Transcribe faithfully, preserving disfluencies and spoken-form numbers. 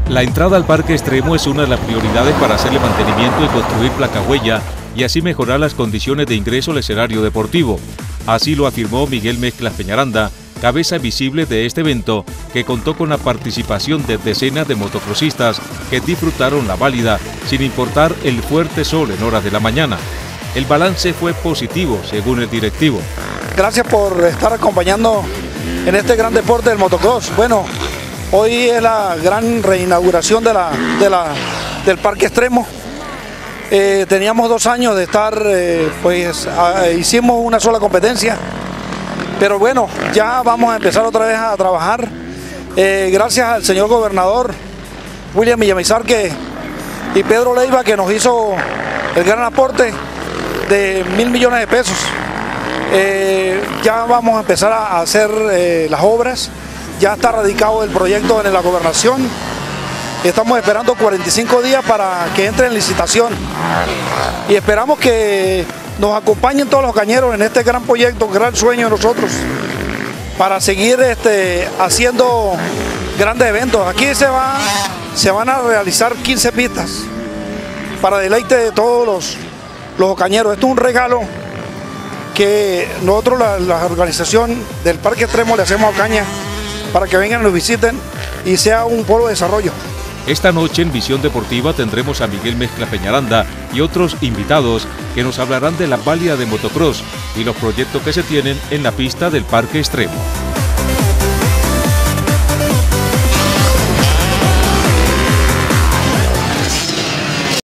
La entrada al parque extremo es una de las prioridades para hacerle mantenimiento y construir placahuella y así mejorar las condiciones de ingreso al escenario deportivo. Así lo afirmó Miguel Mezclas Peñaranda, cabeza visible de este evento, que contó con la participación de decenas de motocrossistas que disfrutaron la válida sin importar el fuerte sol en horas de la mañana. El balance fue positivo, según el directivo. Gracias por estar acompañando en este gran deporte del motocross. Bueno, hoy es la gran reinauguración de la, de la, del parque extremo. Eh, teníamos dos años de estar, eh, pues a, hicimos una sola competencia, pero bueno, ya vamos a empezar otra vez a trabajar. Eh, gracias al señor gobernador William Villamizar que, y Pedro Leiva, que nos hizo el gran aporte de mil millones de pesos. Eh, ya vamos a empezar a hacer eh, las obras. Ya está radicado el proyecto en la gobernación. Estamos esperando cuarenta y cinco días para que entre en licitación y esperamos que nos acompañen todos los cañeros en este gran proyecto, gran sueño de nosotros, para seguir este, haciendo grandes eventos. Aquí se, va, se van a realizar quince pistas para deleite de todos los, los cañeros. Esto es un regalo que nosotros, la, la organización del Parque Extremo, le hacemos a Ocaña para que vengan y nos visiten y sea un polo de desarrollo. Esta noche en Visión Deportiva tendremos a Miguel Mezclas Peñaranda y otros invitados que nos hablarán de la válida de motocross y los proyectos que se tienen en la pista del Parque Extremo.